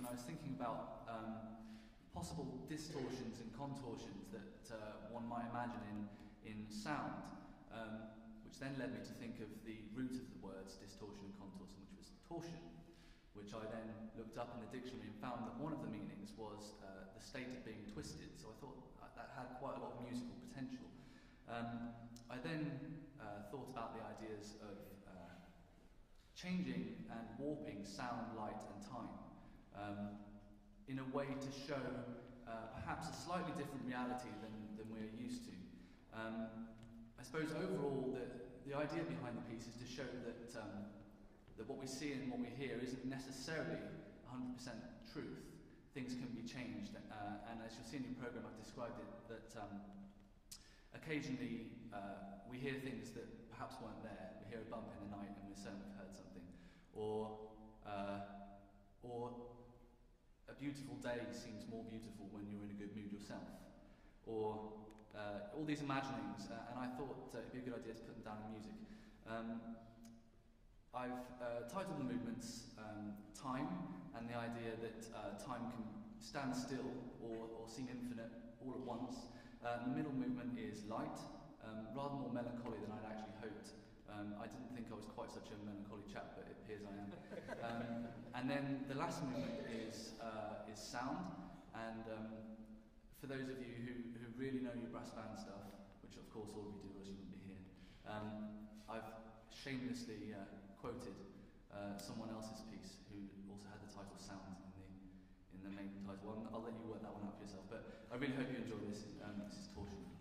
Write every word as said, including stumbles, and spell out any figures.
and I was thinking about um, possible distortions and contortions that uh, one might imagine in, in sound, um, which then led me to think of the root of the words distortion and contortion, which was torsion, which I then looked up in the dictionary and found that one of the meanings was uh, the state of being twisted. So I thought that had quite a lot of musical potential. Um, I then uh, thought about the ideas of uh, changing and warping sound, light and time um, in a way to show uh, perhaps a slightly different reality than, than we're used to. Um, I suppose overall the, the idea behind the piece is to show that, um, that what we see and what we hear isn't necessarily one hundred percent truth. Things can be changed, uh, and as you'll see in your programme I've described it that um, occasionally uh, we hear things that perhaps weren't there. We hear a bump in the night and we're certain we've heard something. Or, uh, or a beautiful day seems more beautiful when you're in a good mood yourself. Or uh, all these imaginings, uh, and I thought uh, it'd be a good idea to put them down in music. Um, I've uh, titled the movements um, Time, and the idea that uh, time can stand still or, or seem infinite all at once. Uh, the middle movement is Light, um, rather more melancholy than I'd actually hoped. Um, I didn't think I was quite such a melancholy chap, but it appears I am. Um, and then the last movement is, uh, is Sound, and um, for those of you who, who really know your brass band stuff, which of course all of you do, or else you wouldn't be here, um, I've shamelessly uh, quoted uh, someone else's piece who also had the title Sound in the, in the main title. Well, I'll let you work that one out for yourself, but I really hope you enjoy this. Um, this is Torsion.